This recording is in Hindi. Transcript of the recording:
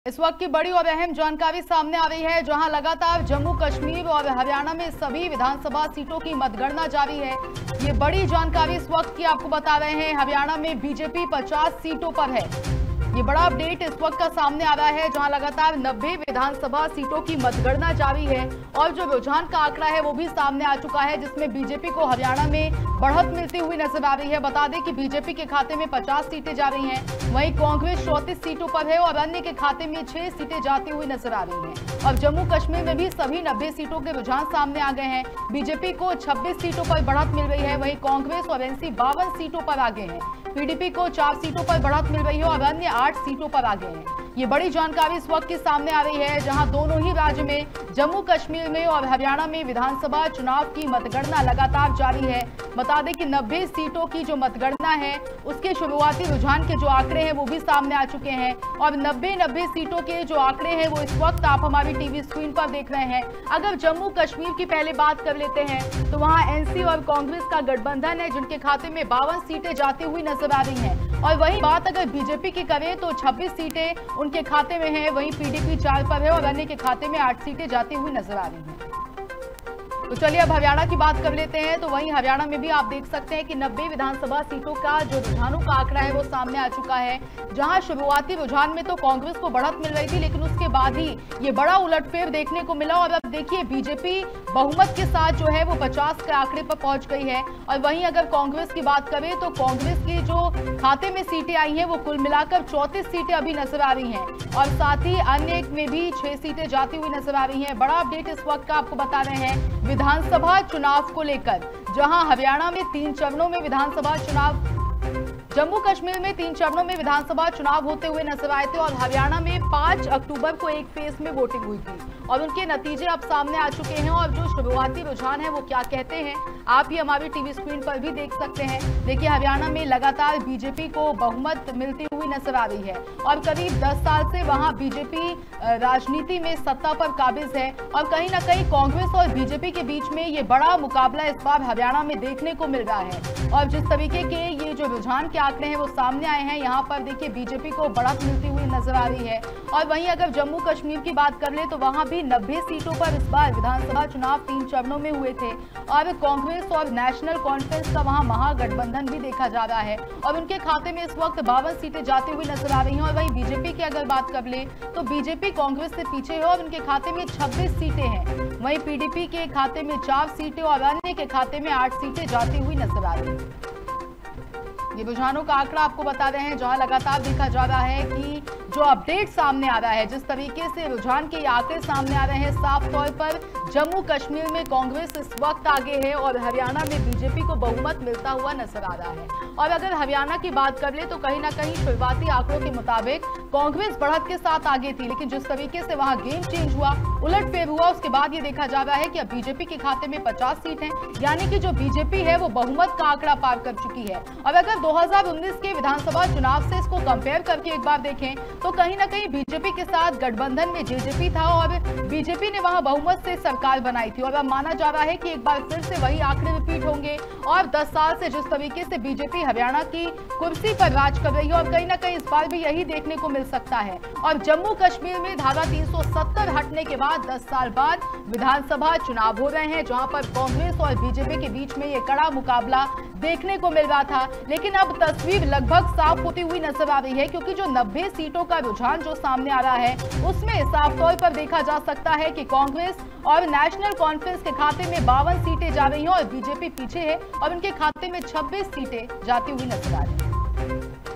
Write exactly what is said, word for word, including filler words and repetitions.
इस वक्त की बड़ी और अहम जानकारी सामने आ रही है, जहां लगातार जम्मू कश्मीर और हरियाणा में सभी विधानसभा सीटों की मतगणना जारी है। ये बड़ी जानकारी इस वक्त की आपको बता रहे हैं। हरियाणा में बीजेपी पचास सीटों पर है। ये बड़ा अपडेट इस वक्त का सामने आ रहा है, जहां लगातार नब्बे विधानसभा सीटों की मतगणना जारी है और जो रुझान का आंकड़ा है वो भी सामने आ चुका है, जिसमें बीजेपी को हरियाणा में बढ़त मिलती हुई नजर आ रही है। बता दें कि बीजेपी के खाते में पचास सीटें जा रही हैं, वहीं कांग्रेस चौंतीस सीटों पर है और अन्य के खाते में छह सीटें जाती हुई नजर आ रही हैं। और जम्मू कश्मीर में भी सभी नब्बे सीटों के रुझान सामने आ गए हैं। बीजेपी को छब्बीस सीटों पर बढ़त मिल रही है, वहीं कांग्रेस और एनसी बावन सीटों पर आगे हैं। पीडीपी को चार सीटों पर बढ़त मिल रही है और अन्य आठ सीटों पर आगे हैं। ये बड़ी जानकारी इस वक्त की सामने आ रही है, जहां दोनों ही राज्य में जम्मू कश्मीर में और हरियाणा में विधानसभा चुनाव की मतगणना लगातार जारी है। बता दें कि नब्बे सीटों की जो मतगणना है उसके शुरुआती रुझान के जो आंकड़े हैं वो भी सामने आ चुके हैं और नब्बे नब्बे सीटों के जो आंकड़े हैं वो इस वक्त आप हमारी टीवी स्क्रीन पर देख रहे हैं। अगर जम्मू कश्मीर की पहले बात कर लेते हैं तो वहां एनसी और कांग्रेस का गठबंधन है, जिनके खाते में बावन सीटें जाती हुई नजर आ रही हैं। और वही बात अगर बीजेपी की करें तो छब्बीस सीटें उनके खाते में है, वहीं पीडीपी चार पर है और अन्य के खाते में आठ सीटें जाती हुई नजर आ रही हैं। तो चलिए अब हरियाणा की बात कर लेते हैं। तो वहीं हरियाणा में भी आप देख सकते हैं कि नब्बे विधानसभा सीटों का जो रुझानों का आंकड़ा है वो सामने आ चुका है, जहां शुरुआती रुझान में तो कांग्रेस को बढ़त मिल रही थी, लेकिन उसके बाद ही ये बड़ा उलटफेर देखने को मिला और अब देखिए बीजेपी बहुमत के साथ जो है वो पचास के आंकड़े पर पहुंच गई है। और वहीं अगर कांग्रेस की बात करें तो कांग्रेस की जो खाते में सीटें आई हैं वो कुल मिलाकर चौंतीस सीटें अभी नजर आ रही हैं और साथ ही अन्य में भी छह सीटें जाती हुई नजर आ रही हैं। बड़ा अपडेट इस वक्त का आपको बता रहे हैं विधानसभा चुनाव को लेकर, जहां हरियाणा में तीन चरणों में विधानसभा चुनाव, जम्मू कश्मीर में तीन चरणों में विधानसभा चुनाव होते हुए नजर आए थे और हरियाणा में पाँच अक्टूबर को एक फेज में वोटिंग हुई थी और उनके नतीजे अब सामने आ चुके हैं। और जो शुरुआती रुझान है वो क्या कहते हैं आप ही हमारी टीवी स्क्रीन पर भी देख सकते हैं। देखिए हरियाणा में लगातार बीजेपी को बहुमत मिलती हुई नजर आ रही है और करीब दस साल से वहां बीजेपी राजनीति में सत्ता पर काबिज है और कहीं ना कहीं कांग्रेस और बीजेपी के बीच में ये बड़ा मुकाबला इस बार हरियाणा में देखने को मिल रहा है। और जिस तरीके के ये जो रुझान के आंकड़े हैं वो सामने आए हैं, यहाँ पर देखिए बीजेपी को बढ़त मिलती हुई नजर आ रही है। और वहीं अगर जम्मू कश्मीर की बात कर ले तो वहां भी नब्बे सीटों पर इस बार विधानसभा चुनाव तीन चरणों में हुए थे और कांग्रेस और नेशनल कॉन्फ्रेंस का वहां महागठबंधन भी देखा जा रहा है और उनके खाते में इस वक्त बावन सीटें जाती हुई नजर आ रही हैं। और वहीं बीजेपी की अगर बात कर ले तो बीजेपी कांग्रेस से पीछे है और उनके खाते में छब्बीस सीटें हैं, वहीं पीडीपी के खाते में चार सीटें और अन्य के खाते में आठ सीटें जाती हुई नजर आ रही हैं। ये रुझानों का आंकड़ा आपको बता रहे हैं, जहां लगातार देखा जा रहा है कि जो अपडेट सामने आ रहा है, जिस तरीके से रुझान के आंकड़े सामने आ रहे हैं, साफ तौर पर जम्मू कश्मीर में कांग्रेस इस वक्त आगे है और हरियाणा में बीजेपी को बहुमत मिलता हुआ नजर आ रहा है। और अगर हरियाणा की बात कर ले तो कहीं ना कहीं शुरुआती आंकड़ों के मुताबिक कांग्रेस बढ़त के साथ आगे थी, लेकिन जिस तरीके से वहां गेम चेंज हुआ, उलटफेर हुआ, उसके बाद ये देखा जा रहा है कि अब बीजेपी के खाते में पचास सीट हैं, यानी कि जो बीजेपी है वो बहुमत का आंकड़ा पार कर चुकी है। और अगर दो हजार उन्नीस के विधानसभा चुनाव से इसको कंपेयर करके एक बार देखें तो कहीं ना कहीं बीजेपी के साथ गठबंधन में जेजेपी था और बीजेपी ने वहां बहुमत से सरकार बनाई थी और अब माना जा रहा है कि एक बार फिर से वही आंकड़े रिपीट होंगे और दस साल से जिस तरीके से बीजेपी हरियाणा की कुर्सी पर राज कर रही है और कहीं ना कहीं इस बार भी यही देखने को मिल सकता है। और जम्मू कश्मीर में धारा तीन सौ सत्तर हटने के बाद दस साल बाद विधानसभा चुनाव हो रहे हैं, जहां पर कांग्रेस और बीजेपी के बीच में ये कड़ा मुकाबला देखने को मिल रहा था, लेकिन अब तस्वीर लगभग साफ होती हुई नजर आ रही है, क्योंकि जो नब्बे सीटों का रुझान जो सामने आ रहा है उसमें साफ तौर पर देखा जा सकता है कि कांग्रेस और नेशनल कॉन्फ्रेंस के खाते में बावन सीटें जा रही हैं और बीजेपी पीछे है और उनके खाते में छब्बीस सीटें जाती हुई नजर आ रही हैं।